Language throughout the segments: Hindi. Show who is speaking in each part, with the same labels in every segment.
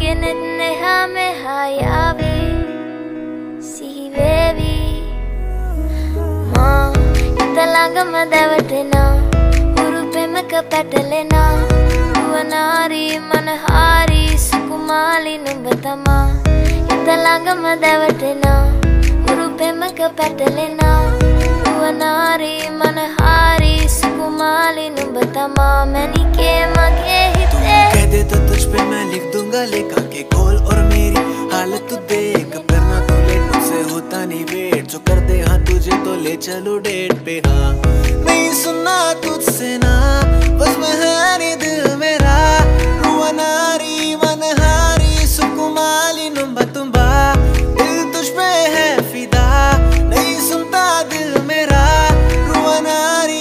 Speaker 1: neha me hayavi si baby ma italanga madavatena urupe maka patalena duanari manahari sukumali numbatama italanga madavatena urupe maka patalena duanari manahari सुकुमाली नुबतमा मैंने के मगे हिते
Speaker 2: कह दे तो तुझ पे मैं लिख दूंगा लेखा के कॉल और मेरी हालत तू देख करना तू लेट मुझसे होता नहीं वेट जो कर दे हाँ तुझे तो ले चलो डेट पे हाँ नहीं सुनना तुझसे ना बस में है नहीं दिल मेरा रुआनारी मनहारी सुकुमाली नुबतुम्बा दिल तुझ पे है फिदा नहीं सुनता दिल मेरा रुआनारी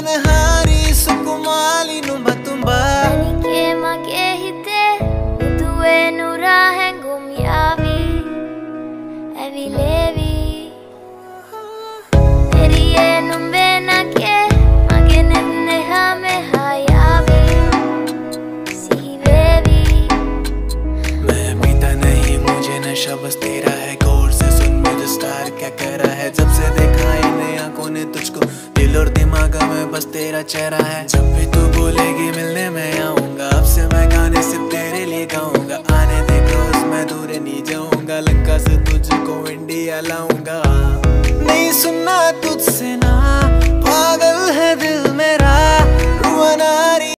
Speaker 2: बस तेरा है गौर से सुन मुझे स्टार क्या कह रहा है जब से देखा इन आंखों ने तुझको दिल और दिमाग में बस तेरा चेहरा है जब भी तू बोलेगी मिलने मैं आऊंगा अब से मैं गाने सिर्फ तेरे लिए गाऊंगा आने दे क्लोज मैं दूर नहीं जाऊंगा लंका से तुझको इंडिया लाऊंगा